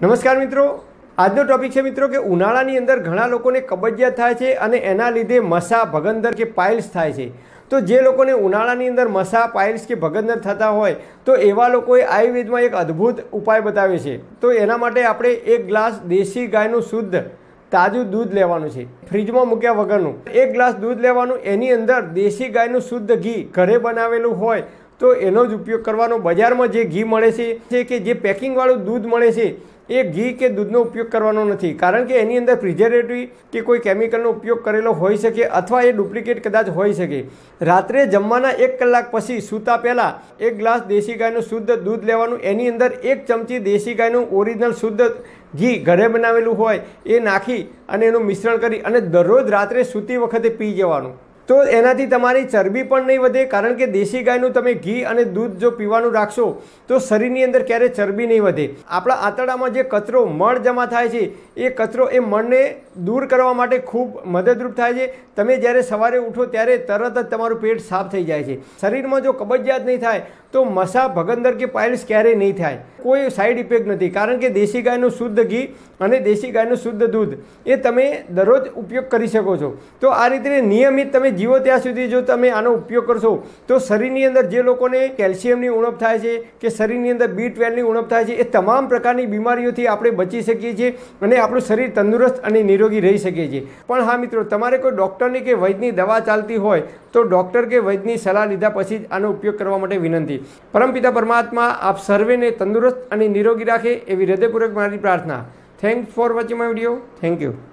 નમસ્કાર મિત્રો, આજનો ટોપિક છે મિત્રો કે ઉનાળાની અંદર ઘણા લોકોને કબજિયાત થાય છે અને એના લીધે મસા, ભગંદર કે પાઇલ્સ થાય છે। તો જે લોકોને ઉનાળાની અંદર મસા, પાઇલ્સ કે ભગંદર થતા હોય તો એવા લોકોએ આયુર્વેદમાં એક અદ્ભુત ઉપાય બતાવ્યો છે। તો એના માટે આપણે 1 ગ્લાસ દેશી ગાયનું શુદ્ધ તાજું દૂધ લેવાનું છે, ફ્રીજમાં મૂક્યા વગરનું। 1 ગ્લાસ દૂધ લેવાનું, એની અંદર દેશી ગાયનું શુદ્ધ ઘી ઘરે બનાવેલું હોય તો એનો જ ઉપયોગ કરવાનો। બજારમાં જે ઘી મળે છે કે જે પેકિંગવાળું દૂધ મળે છે એ ઘી કે દૂધનો ઉપયોગ કરવાનો નથી, કારણ કે એની અંદર પ્રિઝર્વેટિવ કે કોઈ કેમિકલનો ઉપયોગ કરેલો હોઈ શકે અથવા એ ડુપ્લિકેટ કદાચ હોઈ શકે। રાત્રે જમવાના 1 કલાક પછી સૂતા પહેલાં 1 ગ્લાસ દેશી ગાયનું શુદ્ધ દૂધ લેવાનું, એની અંદર 1 ચમચી દેશી ગાયનું ઓરિજિનલ શુદ્ધ ઘી ઘરે બનાવેલું હોય એ નાખી અને એનું મિશ્રણ કરી અને દરરોજ રાત્રે સૂતી વખતે પી જવાનું। તો એનાથી તમારી ચરબી પણ નહીં વધે, કારણ કે દેશી ગાયનું તમે ઘી અને દૂધ જો પીવાનું રાખશો તો શરીરની અંદર ક્યારેય ચરબી નહીં વધે। આપણા આંતરડામાં જે કચરો, મળ જમા થાય છે એ કચરો, એ મળને દૂર કરવા માટે ખૂબ મદદરૂપ થાય છે। તમે જ્યારે સવારે ઉઠો ત્યારે તરત જ તમારું પેટ સાફ થઈ જાય છે। શરીરમાં જો કબજિયાત નહીં થાય તો મસા, ભગંદર કે પાઇલ્સ ક્યારેય નહીં થાય, કોઈ સાઈડ ઇફેક્ટ નથી, કારણ કે દેશી ગાયનું શુદ્ધ ઘી અને દેશી ગાયનું શુદ્ધ દૂધ એ તમે દરરોજ ઉપયોગ કરી શકો છો। તો આ રીતે નિયમિત તમે જીવો ત્યાં સુધી જો તમે આનો ઉપયોગ કરશો તો શરીરની અંદર જે લોકોને કેલ્શિયમની ઉણપ થાય છે કે શરીરની અંદર B12ની ઉણપ થાય છે, એ તમામ પ્રકારની બીમારીઓથી આપણે બચી શકીએ છીએ અને આપણું શરીર તંદુરસ્ત અને નિરોગી રહી શકીએ છીએ। પણ હા મિત્રો, તમારે કોઈ ડૉક્ટરની કે વૈદ્યની દવા ચાલતી હોય તો ડૉક્ટર કે વૈદ્યની સલાહ લીધા પછી જ આનો ઉપયોગ કરવા માટે વિનંતી। પરમપિતા પરમાત્મા આપ સર્વેને તંદુરસ્ત અને નિરોગી રાખે એવી હૃદયપૂર્વક મારી પ્રાર્થના। Thanks for watching my video. Thank you.